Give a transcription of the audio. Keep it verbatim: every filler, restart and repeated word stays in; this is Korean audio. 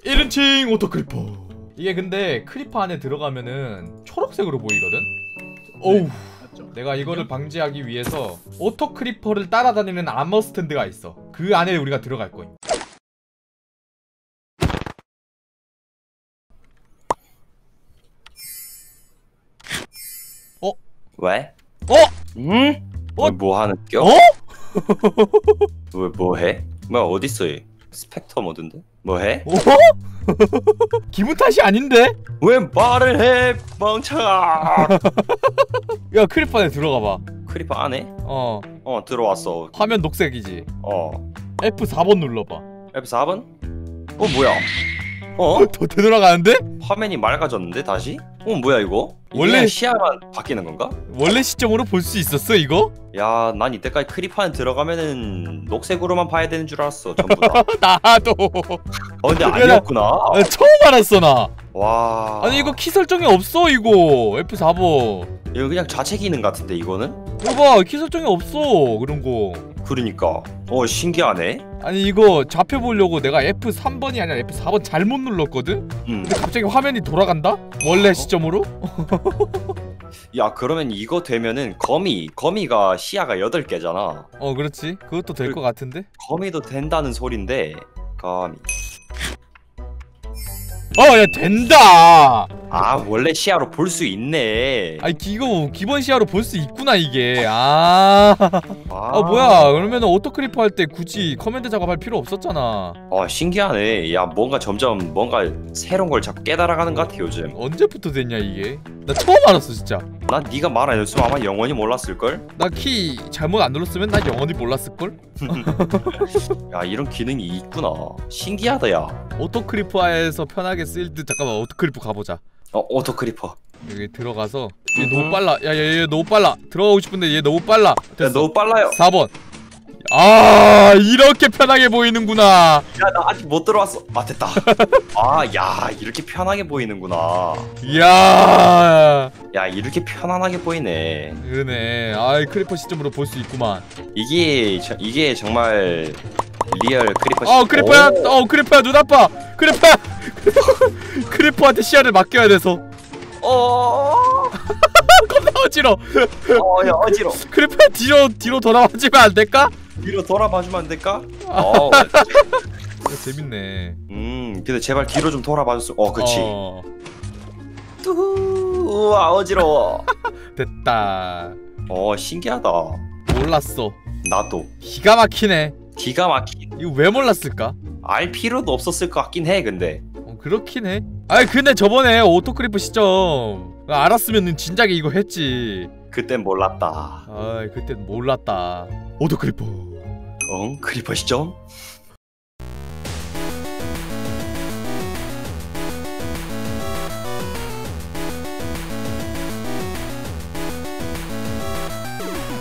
일 인칭 오토 크리퍼. 이게 근데 크리퍼 안에 들어가면은 초록색으로 보이거든? 어우. 맞죠? 내가 이거를 방지하기 위해서 오토 크리퍼를 따라다니는 아머 스탠드가 있어. 그 안에 우리가 들어갈 거임. 어? 왜? 어? 응? 어? 어? 뭐 하는 겨? 어? 왜 뭐해? 뭐야 어딨어 얘? 스펙터 모드인데? 뭐해? 어? 기분 탓이 아닌데? 왜 말을 해 멍청아. 야 크리퍼 안에 들어가봐. 크리퍼 안에? 어 어 들어왔어. 화면 녹색이지? 어 에프 사 번 눌러봐. 에프 사 번? 어 뭐야? 어? 더 되돌아가는데? 화면이 맑아졌는데 다시? 어 뭐야 이거? 원래- 원래 시야만 바뀌는 건가? 원래 시점으로 볼 수 있었어 이거? 야 난 이때까지 크리퍼 안에 들어가면은 녹색으로만 봐야 되는 줄 알았어 전부 다. 나도 어 근데 야, 나- 아니었구나. 나 처음 알았어 나. 와. 아니 이거 키 설정이 없어 이거 에프 사 번. 이거 그냥 자체 기능 같은데 이거는? 이거 봐 키 설정이 없어 그런 거. 그러니까 어 신기하네. 아니 이거 좌표 보려고 내가 에프 삼 번이 아니라 에프 사 번 잘못 눌렀거든? 음. 근데 갑자기 화면이 돌아간다? 원래 시점으로? 야 그러면 이거 되면은 거미 거미가 시야가 여덟 개잖아. 어 그렇지 그것도 될 그- 것 같은데? 거미도 된다는 소린데 거미. 어 야 된다! 아 원래 시야로 볼 수 있네. 아니 이거 기본 시야로 볼 수 있구나 이게. 아, 아, 아 뭐야 그러면은 오토크리퍼 할 때 굳이 커맨드 작업할 필요 없었잖아. 아 신기하네. 야 뭔가 점점 뭔가 새로운 걸 자꾸 깨달아가는 것 같아 요즘. 언제부터 됐냐 이게? 나 처음 알았어 진짜. 난 네가 말 안 했으면 아마 영원히 몰랐을걸? 나 키 잘못 안 눌렀으면 나 영원히 몰랐을걸? 야 이런 기능이 있구나. 신기하다 야. 오토크리퍼에서 편하게 쓸 듯. 잠깐만 오토크리퍼 가보자. 어 오토크리퍼. 여기 들어가서 얘 음흠. 너무 빨라. 야얘 얘 너무 빨라. 들어가고 싶은데 얘 너무 빨라. 야 됐어. 너무 빨라요. 사 번. 아 이렇게 편하게 보이는구나. 야 나 아직 못 들어왔어. 아 됐다. 아 야 이렇게 편하게 보이는구나. 이야 야 이렇게 편안하게 보이네. 그러네. 아이 크리퍼 시점으로 볼 수 있구만. 이게 저, 이게 정말 리얼 크리퍼. 어 시- 크리퍼야. 오. 어 크리퍼야 눈 아파. 크리퍼야. 크리퍼한테 시야를 맡겨야 돼서. 어. 겁나 어지러. 어야 어지러. 크리퍼야 뒤로 뒤로 돌아와주면 안 될까? 뒤로 돌아봐주면 안 될까? 어. 어, 재밌네. 음 근데 제발 뒤로 좀 돌아봐줬어. 어 그렇지. 어, 뚜. 우와 어지러워. 됐다. 어 신기하다. 몰랐어. 나도 기가 막히네. 기가 막힌. 이거 왜 몰랐을까? 알 필요도 없었을 것 같긴 해 근데. 어, 그렇긴 해. 아니 근데 저번에 오토크리퍼 시점 알았으면 진작에 이거 했지. 그땐 몰랐다. 아이 그땐 몰랐다. 오토크리퍼. 응? 크리퍼 시점?